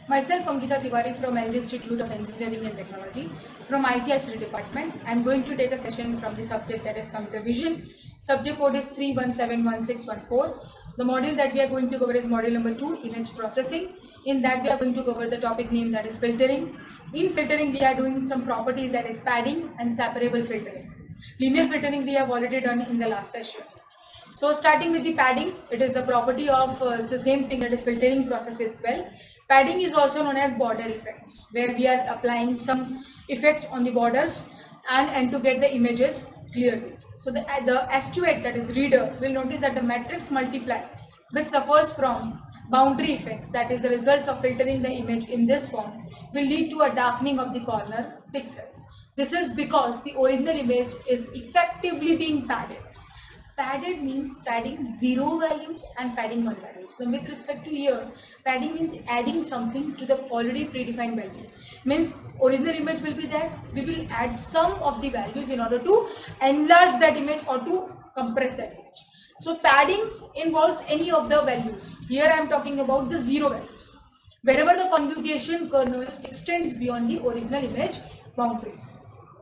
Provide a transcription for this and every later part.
Myself, Ankita Tiwari from LG Institute of Engineering and Technology from ITICD department. I am going to take a session from the subject that is computer vision. Subject code is 31716114. The module that we are going to cover is module number 2, image processing. In that we are going to cover the topic name, that is filtering. In filtering we are doing some properties, that is padding and separable filtering. Linear filtering we have already done in the last session. So starting with the padding, it is a property of the same thing, that is filtering process as well. Padding is also known as border effects, where we are applying some effects on the borders and to get the images clearly. So the S2 that is reader will notice that the matrix multiply, which suffers from boundary effects, that is the results of filtering the image in this form, will lead to a darkening of the corner pixels. This is because the original image is effectively being padded. Padded means padding 0 values and padding 1 values. So with respect to here, padding means adding something to the already predefined value. Means original image will be there, we will add some of the values in order to enlarge that image or to compress that image. So padding involves any of the values. Here I am talking about the 0 values. Wherever the conjugation kernel extends beyond the original image boundaries.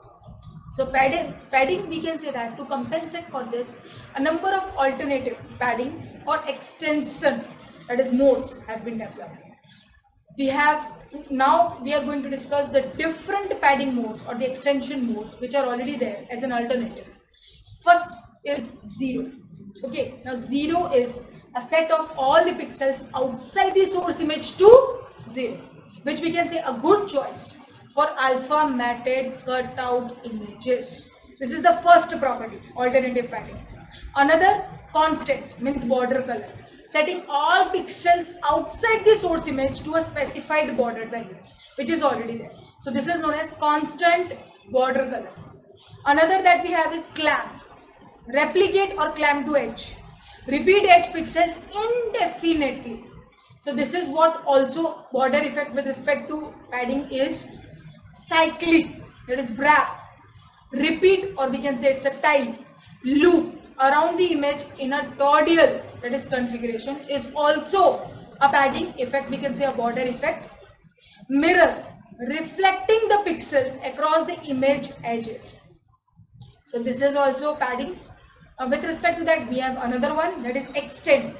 So padding we can say that to compensate for this, a number of alternative padding or extension, that is modes, have been developed. We are going to discuss the different padding modes or the extension modes which are already there as an alternative. First is 0. Okay, now 0 is a set of all the pixels outside the source image to 0, which we can say a good choice for alpha matted cutout images. This is the first property, alternative padding. Another, constant, means border color, setting all pixels outside the source image to a specified border value, which is already there. So this is known as constant border color. Another that we have is clamp, replicate or clamp to edge, repeat edge pixels indefinitely. So this is what also border effect with respect to padding is. Cyclic, that is wrap, repeat, or we can say it's a tile, loop around the image in a toroidal, that is configuration, is also a padding effect, we can say a border effect. Mirror, reflecting the pixels across the image edges. So this is also padding. With respect to that, we have another one, that is extend.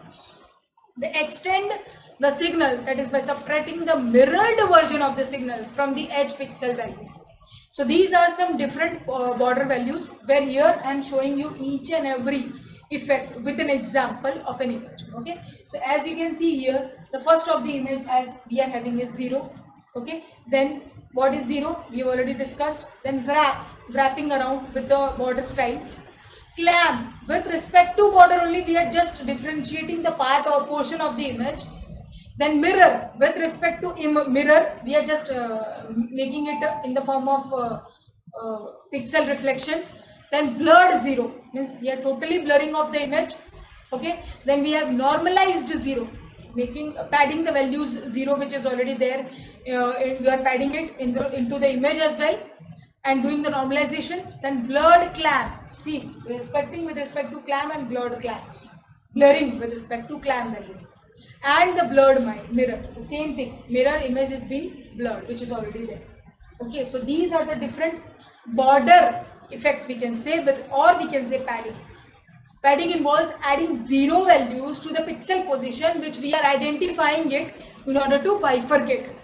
The extend the signal, that is by subtracting the mirrored version of the signal from the edge pixel value. So these are some different border values, where here I am showing you each and every effect with an example of an image. Okay, so as you can see here, the first of the image as we are having is 0. Okay, then what is 0 we have already discussed. Then wrapping around with the border style. Clamp, with respect to border only, we are just differentiating the part or portion of the image. Then mirror, with respect to mirror, we are just making it in the form of pixel reflection. Then blurred 0, means we are totally blurring of the image. Okay, then we have normalized 0, making padding the values 0 which is already there. We are padding it into the image as well and doing the normalization. Then blurred clamp, see, respecting with respect to clamp and blurred clamp, blurring with respect to clamp value. And the blurred mirror, the same thing, mirror image is being blurred, which is already there. Okay, so these are the different border effects we can say with, or we can say padding. Padding involves adding 0 values to the pixel position which we are identifying it in order to bifurcate it,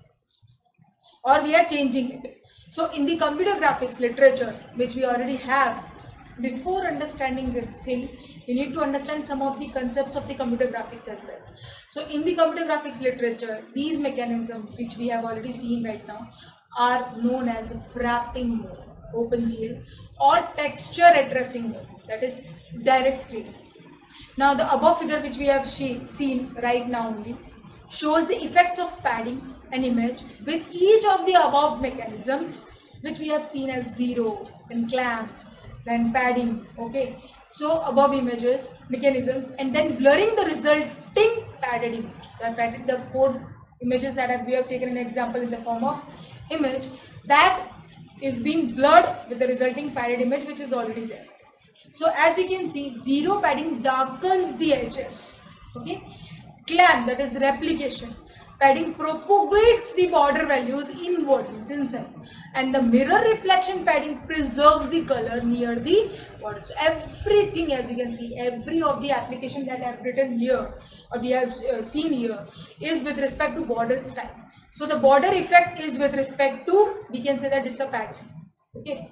or we are changing it. So in the computer graphics literature, which we already have, before understanding this thing, we need to understand some of the concepts of the computer graphics as well. So in the computer graphics literature, these mechanisms which we have already seen right now are known as wrapping mode, OpenGL, or texture addressing mode, that is direct 3D. Now the above figure which we have seen right now only shows the effects of padding an image with each of the above mechanisms which we have seen as 0 and clamp, then padding. Okay, so above images mechanisms, and then blurring the resulting padded image. The 4 images that we have taken an example in the form of image, that is being blurred with the resulting padded image which is already there. So as you can see, 0 padding darkens the edges. Okay, clamp, that is replication, padding propagates the border values inward, means inside, and the mirror reflection padding preserves the color near the border. So everything, as you can see, every of the application that I have written here or we have seen here is with respect to border style. So the border effect is with respect to, we can say that it's a padding. Okay.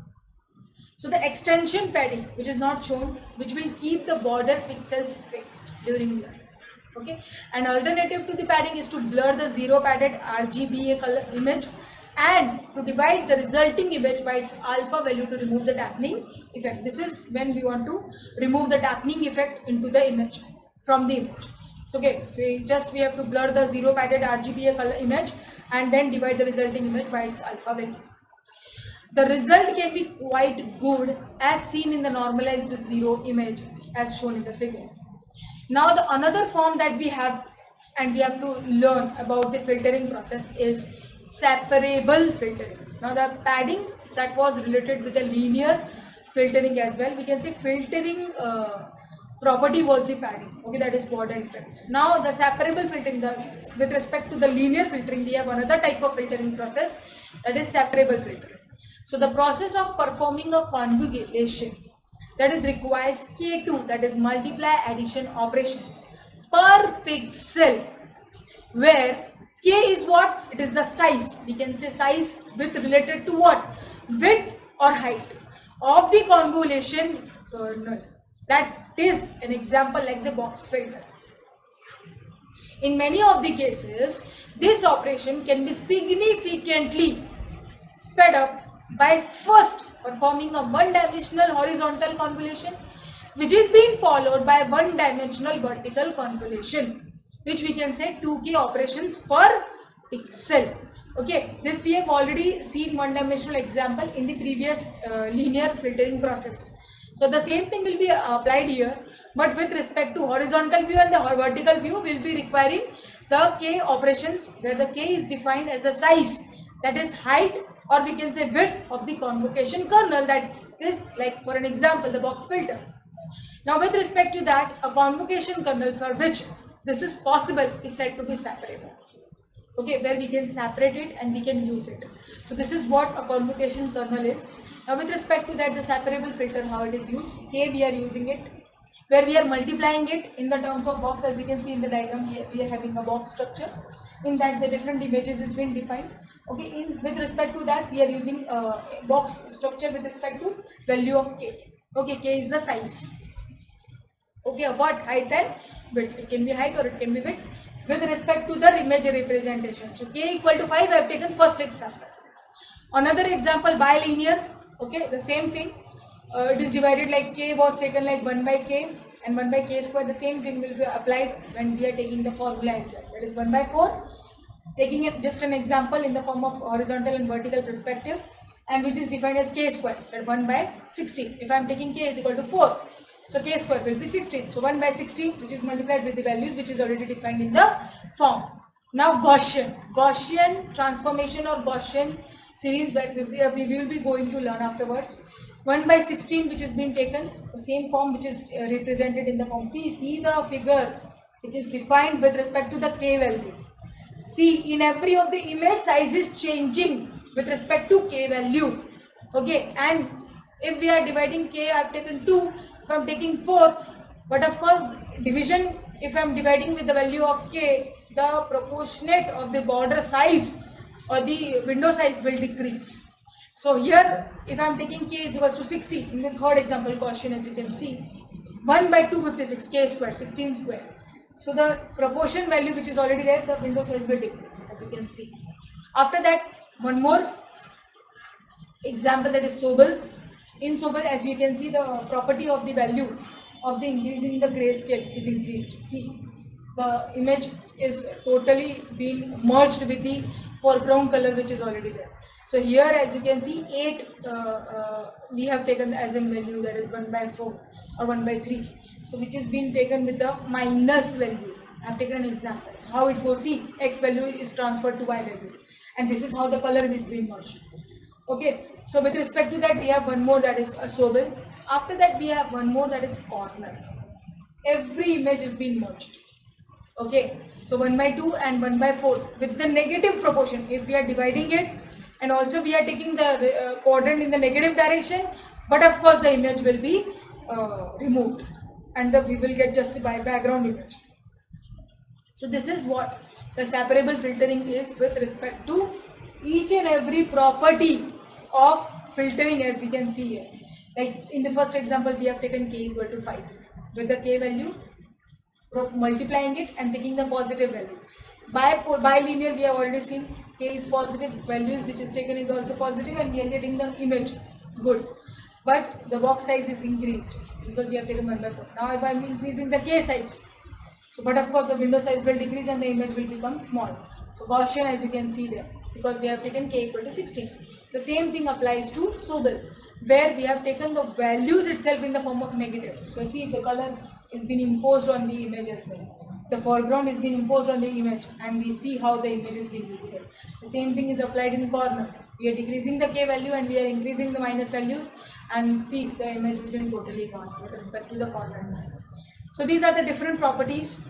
So the extension padding, which is not shown, which will keep the border pixels fixed during blur. Okay, an alternative to the padding is to blur the zero padded RGBA color image and to divide the resulting image by its alpha value to remove the darkening effect. This is when we want to remove the darkening effect into the image from the image. So okay, so just we have to blur the zero padded RGBA color image and then divide the resulting image by its alpha value. The result can be quite good as seen in the normalized zero image as shown in the figure. Now the another form that we have and we have to learn about the filtering process is separable filtering. Now the padding that was related with the linear filtering as well. We can say filtering property was the padding. Okay, that is border effects. Now the separable filtering, with respect to the linear filtering, we have another type of filtering process, that is separable filtering. So the process of performing a conjugation, that is requires K2, that is multiply addition operations per pixel, where K is what? It is the size. We can say size width related to what? Width or height of the convolution kernel. That is an example like the box filter. In many of the cases, this operation can be significantly sped up by first performing a one-dimensional horizontal convolution, which is being followed by one-dimensional vertical convolution, which we can say 2K operations per pixel. Okay, this we have already seen one-dimensional example in the previous linear filtering process. So the same thing will be applied here, but with respect to horizontal view and the vertical view, we will be requiring the K operations, where the K is defined as the size, that is height, or we can say width of the convocation kernel, that is like for an example the box filter. Now with respect to that, a convocation kernel for which this is possible is said to be separable. Okay, where we can separate it and we can use it. So this is what a convocation kernel is. Now with respect to that, the separable filter, how it is used, K we are using it, where we are multiplying it in the terms of box. As you can see in the diagram, we are having a box structure. In that the different images is being defined. Okay, with respect to that, we are using box structure with respect to value of K. Okay, K is the size. Okay, what? Height and width. It can be height or it can be width. With respect to the image representation, so K equal to 5, I have taken first example. Another example, bilinear. Okay, the same thing. It is divided like K was taken like 1 by K and 1 by K square. The same thing will be applied when we are taking the formula as well. That is 1 by 4. Taking it just an example in the form of horizontal and vertical perspective, and which is defined as K square. So 1 by 16. If I am taking K is equal to 4, so K square will be 16. So 1 by 16, which is multiplied with the values which is already defined in the form. Now Gaussian transformation or Gaussian series that we will be going to learn afterwards. 1 by 16, which is being taken, the same form which is represented in the form. See the figure which is defined with respect to the K value. See, in every of the image, size is changing with respect to K value. Okay, and if we are dividing K, I have taken 2, if I am taking 4, but of course division, if I am dividing with the value of K, the proportionate of the border size or the window size will decrease. So here, if I am taking K is equals to 60, in the third example Gaussian, as you can see, 1 by 256, K square, 16 square. So the proportion value which is already there, the window size will decrease, as you can see. After that, one more example, that is Sobel. In Sobel, as you can see, the property of the value of the increasing the grayscale is increased. See, the image is totally being merged with the foreground color which is already there. So here, as you can see, 8 we have taken as a value, that is 1 by 4 or 1 by 3. So which is being taken with the minus value. I have taken an example. So how it goes, see, X value is transferred to Y value, and this is how the color is being merged. Okay, so with respect to that, we have one more, that is a Sobel. After that, we have one more, that is corner. Every image is being merged. Okay, so 1 by 2 and 1 by 4 with the negative proportion. If we are dividing it, and also we are taking the quadrant in the negative direction, but of course the image will be removed, and we will get just the background image. So this is what the separable filtering is with respect to each and every property of filtering, as we can see here. Like in the first example, we have taken k equal to 5 with the k value, multiplying it and taking the positive value. By linear, we have already seen k is positive, values which is taken is also positive, and we are getting the image good. But the box size is increased because we have taken 1 by 4. Now if I am increasing the k size, so but of course the window size will decrease and the image will become small. So Gaussian, as you can see there, because we have taken k equal to 16. The same thing applies to Sobel, where we have taken the values itself in the form of negative. So see, the color is being imposed on the image as well. The foreground is being imposed on the image, and we see how the image is being visible. The same thing is applied in corner. We are decreasing the k value and we are increasing the minus values, and see the image is being totally gone with respect to the corner. So these are the different properties.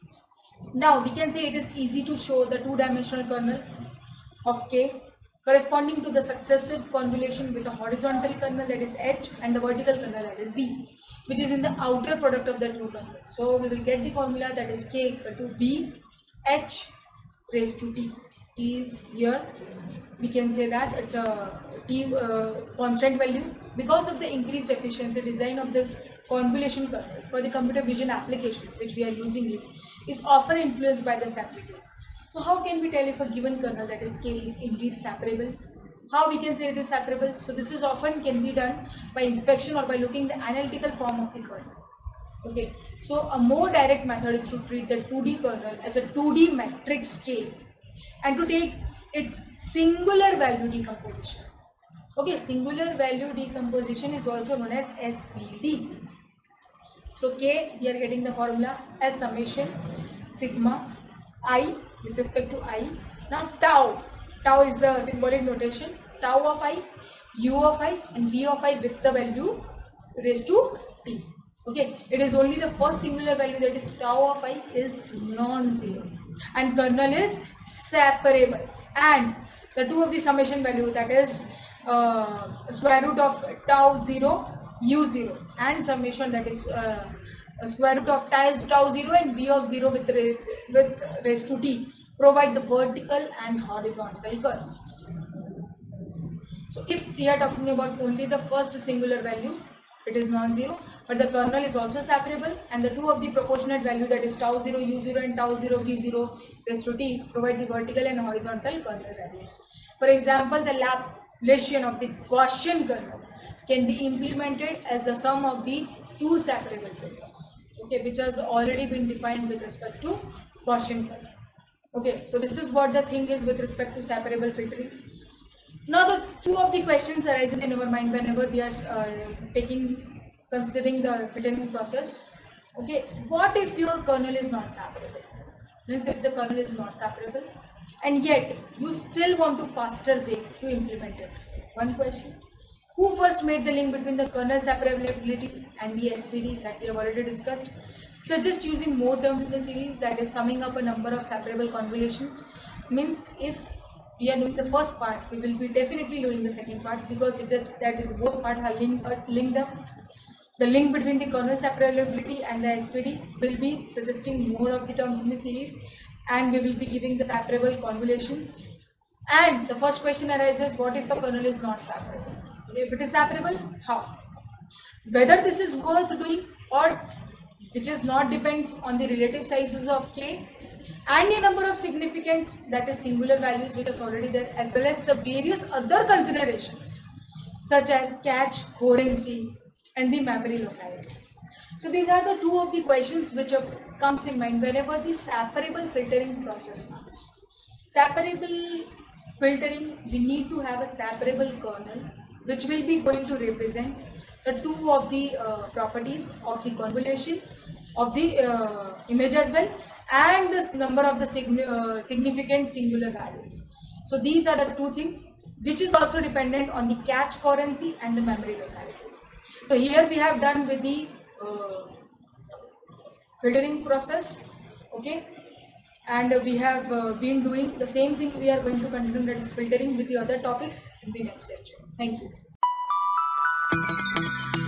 Now we can say it is easy to show the two-dimensional kernel of K corresponding to the successive convolution with a horizontal kernel, that is H, and the vertical kernel, that is V, which is in the outer product of the two kernels. So we will get the formula, that is K equal to V H raised to T. T is here. We can say that it's a T constant value. Because of the increased efficiency, design of the convolution kernels for the computer vision applications which we are using is often influenced by the separability. So how can we tell if a given kernel, that is K, is indeed separable? How we can say it is separable? So this is often can be done by inspection or by looking the analytical form of the kernel. Okay, so a more direct method is to treat the 2D kernel as a 2D matrix K and to take its singular value decomposition. Okay, singular value decomposition is also known as SVD. So K, we are getting the formula as summation sigma I with respect to I. Now tau, tau is the symbolic notation, tau of I, u of I, and v of I with the value raised to t. Okay, it is only the first singular value, that is tau of I, is non-zero and kernel is separable, and the two of the summation value, that is square root of tau 0 u0 and summation, that is square root of tau 0 and v of 0 with raised to t, provide the vertical and horizontal kernels. So if we are talking about only the first singular value, it is non-zero, but the kernel is also separable, and the two of the proportionate value, that is tau 0 u0 and tau 0 v0 raised to t, provide the vertical and horizontal kernel values. For example, the Laplacian of the Gaussian kernel can be implemented as the sum of the two separable filters, okay, which has already been defined with respect to Gaussian kernel. Okay, so this is what the thing is with respect to separable filtering. Now the two of the questions arises in our mind whenever we are considering the filtering process. Okay, what if your kernel is not separable? Means if the kernel is not separable and yet you still want to faster way to implement it. One question: who first made the link between the kernel separability and the SVD that we have already discussed? Suggest using more terms in the series, that is summing up a number of separable convolutions. Means if we are doing the first part, we will be definitely doing the second part, because if that is both parts are linked up. The link between the kernel separability and the SVD will be suggesting more of the terms in the series, and we will be giving the separable convolutions. And the first question arises: what if the kernel is not separable? If it is separable, how? Whether this is worth doing or which is not depends on the relative sizes of K and the number of significants, that is singular values, which is already there, as well as the various other considerations such as cache, coherency, and the memory locality. So these are the two of the questions which comes in mind whenever the separable filtering process starts. Separable filtering, we need to have a separable kernel which will be going to represent the two of the properties of the convolution of the image as well, and the number of the significant singular values. So these are the two things which is also dependent on the cache coherency and the memory locality. So here we have done with the filtering process. Okay, and we have been doing the same thing. We are going to continue, that is filtering, with the other topics in the next lecture. Thank you.